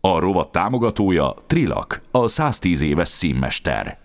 A rovat támogatója Trilak, a 110 éves színmester.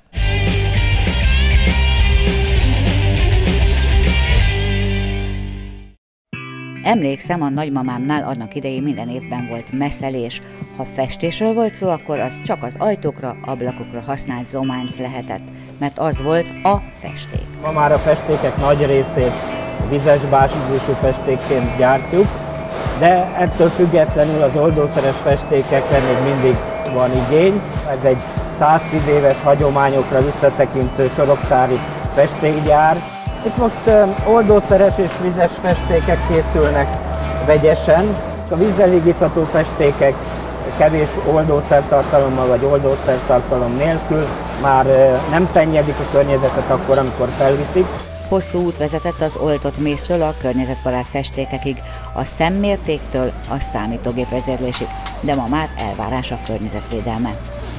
Emlékszem, a nagymamámnál annak idején minden évben volt messzelés. Ha festésről volt szó, akkor az csak az ajtókra, ablakokra használt zománc lehetett, mert az volt a festék. Ma már a festékek nagy részét vizes bázisú festékként gyártjuk, de ettől függetlenül az oldószeres festékekre még mindig van igény. Ez egy 110 éves hagyományokra visszatekintő soroksári festékgyár. Itt most oldószeres és vizes festékek készülnek vegyesen. A vízzel higítható festékek kevés oldószertartalommal vagy oldószertartalom nélkül már nem szennyezik a környezetet akkor, amikor felviszik. Hosszú út vezetett az oltott méztől a környezetbarát festékekig, a szemmértéktől a számítógép vezérlésig, de ma már elvárás a környezetvédelme.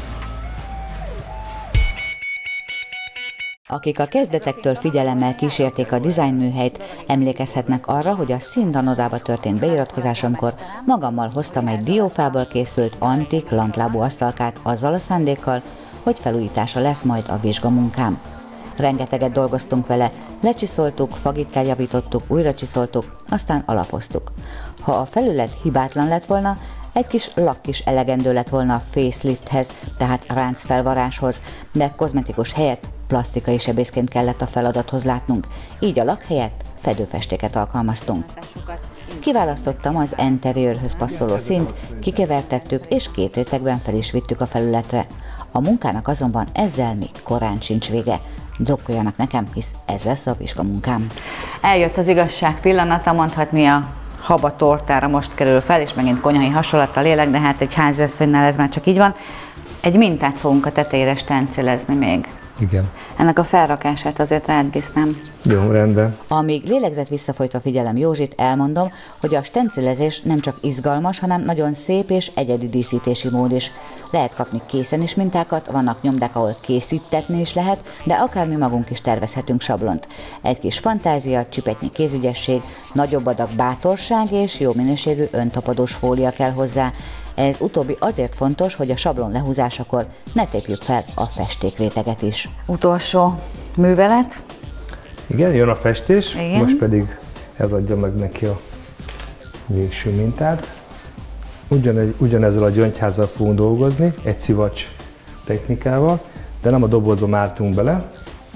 Akik a kezdetektől figyelemmel kísérték a dizájnműhelyt, emlékezhetnek arra, hogy a színtanodába történt beiratkozásomkor magammal hoztam egy diófából készült antik lantlábú asztalkát azzal a szándékkal, hogy felújítása lesz majd a vizsgamunkám. Rengeteget dolgoztunk vele, lecsiszoltuk, fagittel javítottuk, újra csiszoltuk, aztán alapoztuk. Ha a felület hibátlan lett volna, egy kis lakk is elegendő lett volna a facelifthez, tehát ráncfelvaráshoz, de kozmetikus helyett plastikai sebészként kellett a feladathoz látnunk, így a lakk helyett fedőfestéket alkalmaztunk. Kiválasztottam az interiőrhöz passzoló színt, kikevertettük és 2 rétegben fel is vittük a felületre. A munkának azonban ezzel még korán sincs vége. Drukkoljanak nekem, hisz ez lesz a vizsgamunkám. Eljött az igazság pillanata, mondhatni a haba tortára most kerül fel, és megint konyhai hasonlattal élek, de hát egy háziasszonynál ez már csak így van. Egy mintát fogunk a tetejére stencilezni még. Igen. Ennek a felrakását azért átbíznám. Jó, rendben. Amíg lélegzet visszafolytva figyelem Józsit, elmondom, hogy a stencilezés nem csak izgalmas, hanem nagyon szép és egyedi díszítési mód is. Lehet kapni készen is mintákat, vannak nyomdák, ahol készítetni is lehet, de akár mi magunk is tervezhetünk sablont. Egy kis fantázia, csipetnyi kézügyesség, nagyobb adag bátorság és jó minőségű öntapadós fólia kell hozzá. Ez utóbbi azért fontos, hogy a sablon lehúzásakor ne tépjük fel a festékréteget is. Utolsó művelet. Igen, jön a festés, igen. Most pedig ez adja meg neki a végső mintát. Ugyanezzel a gyöngyházzal fogunk dolgozni, egy szivacs technikával, de nem a dobozba mártunk bele,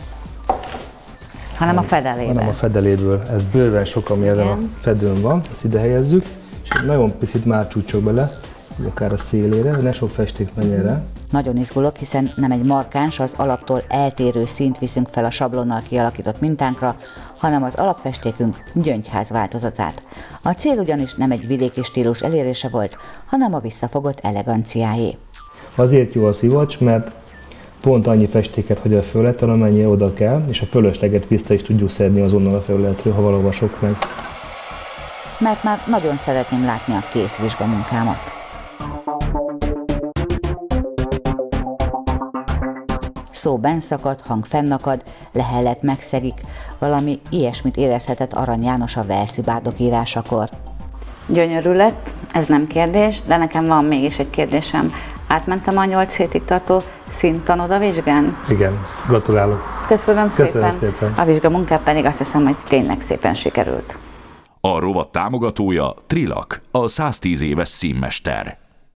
hanem a fedeléből. Hanem a fedeléből. Ez bőven sok, ami ezen a fedőn van, ezt ide helyezzük, és nagyon picit márcsúcsok bele, akár a szélére, hogy ne sok festék menjen rá. Nagyon izgulok, hiszen nem egy markáns, az alaptól eltérő színt viszünk fel a sablonnal kialakított mintánkra, hanem az alapfestékünk gyöngyház változatát. A cél ugyanis nem egy vidéki stílus elérése volt, hanem a visszafogott eleganciáé. Azért jó a szivacs, mert pont annyi festéket hagy a felületen, amennyi oda kell, és a fölösleget vissza is tudjuk szedni azonnal a felületről, ha valóban sok meg. Mert már nagyon szeretném látni a kész vizsgamunkámat. Szó benszakad, hang fennakad, lehellet megszegik, valami ilyesmit érezhetett Arany János a Velszi bárdok írásakor. Gyönyörű lett, ez nem kérdés, de nekem van mégis egy kérdésem. Átmentem a 8 hétig tartó színtanoda vizsgán? Igen, gratulálok. Köszönöm szépen. A vizsgamunkám pedig azt hiszem, hogy tényleg szépen sikerült. A rovat támogatója Trilak, a 110 éves színmester.